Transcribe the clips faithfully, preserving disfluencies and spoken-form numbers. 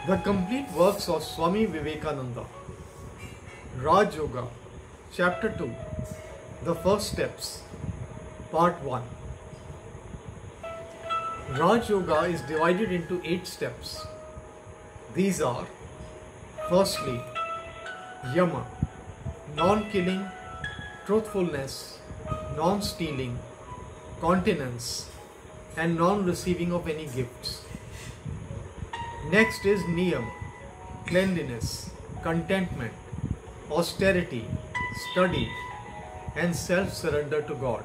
The complete works of Swami Vivekananda. Raj Yoga, Chapter two, The First Steps, Part one. Raj Yoga is divided into eight steps. These are: firstly, Yama, non-killing, truthfulness, non-stealing, continence, and non-receiving of any gifts. Next is Niyam, cleanliness, contentment, austerity, study, and self-surrender to God.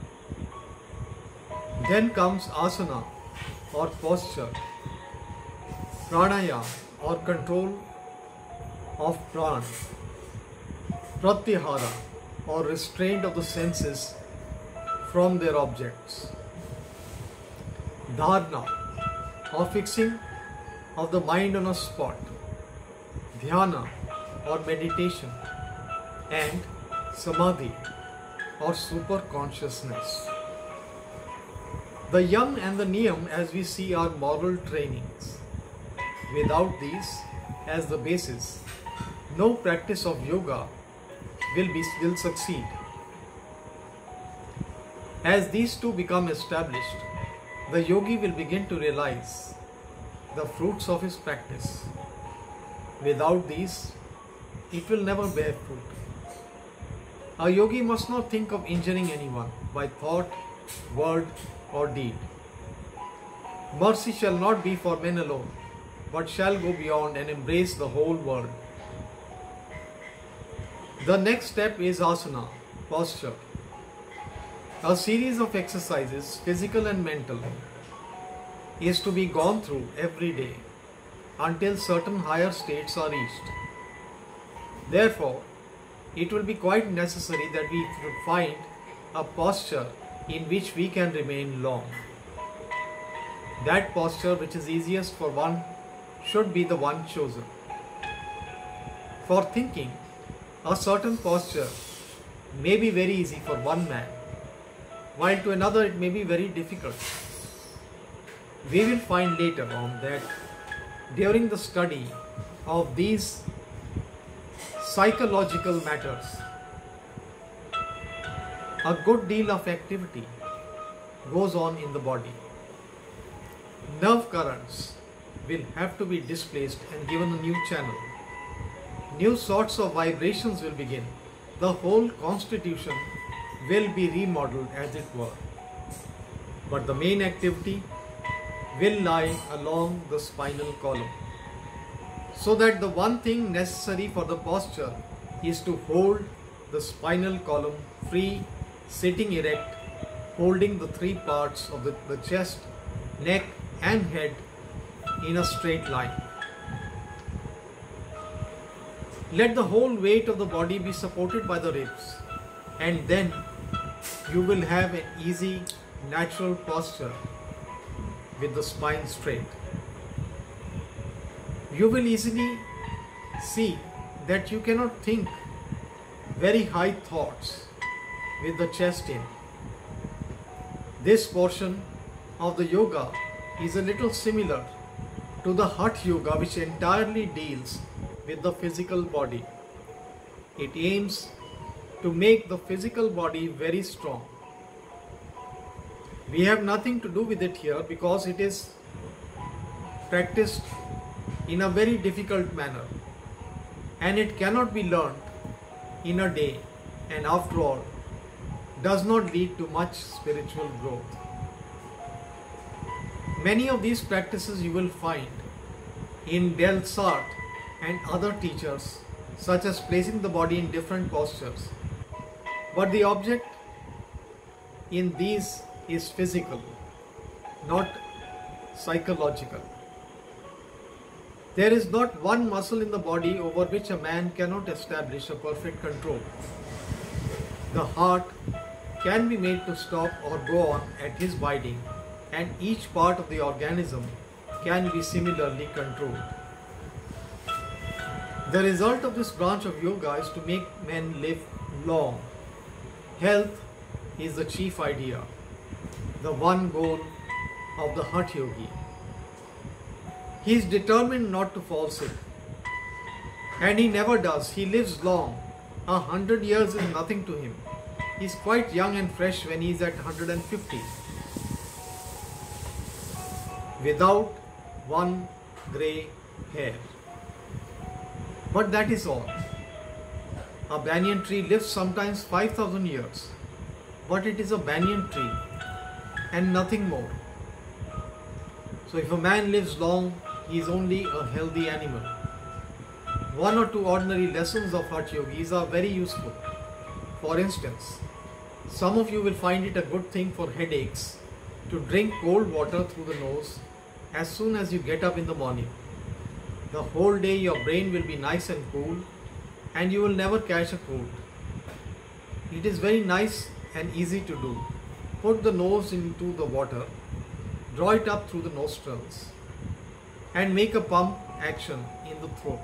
Then comes Asana or posture, Pranayama or control of Pran, Pratyahara or restraint of the senses from their objects, Dharana or fixing of the mind on a spot, Dhyana or meditation, and Samadhi or super consciousness. The Yam and the Niyam, as we see, are moral trainings. Without these as the basis, no practice of yoga will, be, will succeed. As these two become established, the yogi will begin to realize the fruits of his practice. Without these, it will never bear fruit. A yogi must not think of injuring anyone by thought, word, or deed. Mercy shall not be for men alone, but shall go beyond and embrace the whole world. The next step is asana, posture. A series of exercises, physical and mental, is to be gone through every day until certain higher states are reached. Therefore, it will be quite necessary that we find a posture in which we can remain long. That posture which is easiest for one should be the one chosen. For thinking, a certain posture may be very easy for one man, while to another it may be very difficult. We will find later on that during the study of these psychological matters, a good deal of activity goes on in the body. Nerve currents will have to be displaced and given a new channel. New sorts of vibrations will begin. The whole constitution will be remodeled, as it were. But the main activity will lie along the spinal column, so that the one thing necessary for the posture is to hold the spinal column free, sitting erect, holding the three parts of the, the chest, neck and head in a straight line. Let the whole weight of the body be supported by the ribs, and then you will have an easy, natural posture with the spine straight. You will easily see that you cannot think very high thoughts with the chest in. This portion of the yoga is a little similar to the Hatha Yoga, which entirely deals with the physical body. It aims to make the physical body very strong. We have nothing to do with it here because it is practiced in a very difficult manner, and it cannot be learned in a day, and after all does not lead to much spiritual growth. Many of these practices you will find in Delsart and other teachers, such as placing the body in different postures. But the object in these is physical, not psychological. There is not one muscle in the body over which a man cannot establish a perfect control. The heart can be made to stop or go on at his bidding, and each part of the organism can be similarly controlled. The result of this branch of yoga is to make men live long. Health is the chief idea, the one goal of the Hatha Yogi. He is determined not to fall sick. And he never does. He lives long. A hundred years is nothing to him. He is quite young and fresh when he is at one hundred fifty. Without one grey hair. But that is all. A banyan tree lives sometimes five thousand years. But it is a banyan tree and nothing more. So if a man lives long, he is only a healthy animal. One or two ordinary lessons of Hatha Yogis are very useful. For instance, some of you will find it a good thing for headaches to drink cold water through the nose as soon as you get up in the morning. The whole day your brain will be nice and cool and you will never catch a cold. It is very nice and easy to do. Put the nose into the water, draw it up through the nostrils and make a pump action in the throat.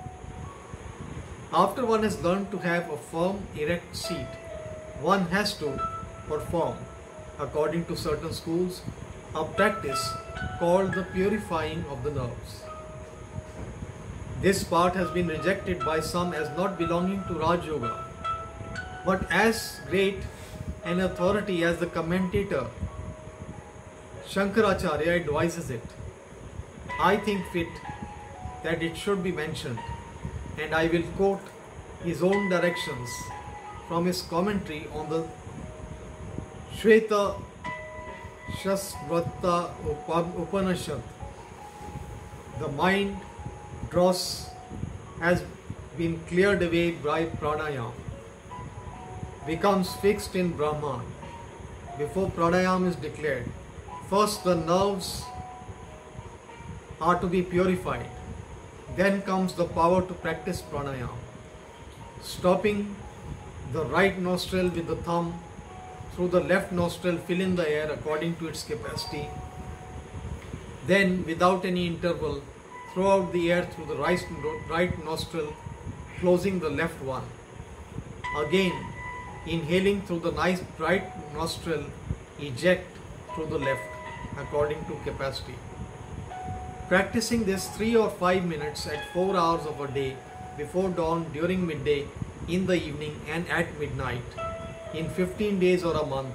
After one has learned to have a firm, erect seat, one has to perform, according to certain schools, a practice called the purifying of the nerves. This part has been rejected by some as not belonging to Raj Yoga, but as great an authority as the commentator Shankaracharya advises it, I think fit that it should be mentioned, and I will quote his own directions from his commentary on the Shweta Shasvrata Upanishad. The mind dross has been cleared away by pranayama, becomes fixed in Brahman. Before pranayama is declared, first the nerves are to be purified. Then comes the power to practice pranayama. Stopping the right nostril with the thumb, through the left nostril fill in the air according to its capacity. Then, without any interval, throw out the air through the right, right nostril, closing the left one. Again, inhaling through the nice right nostril, eject through the left according to capacity. Practicing this three or five minutes at four hours of a day, before dawn, during midday, in the evening and at midnight. In fifteen days or a month,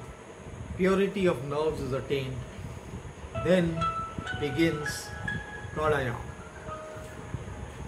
purity of nerves is attained. Then begins pranayama.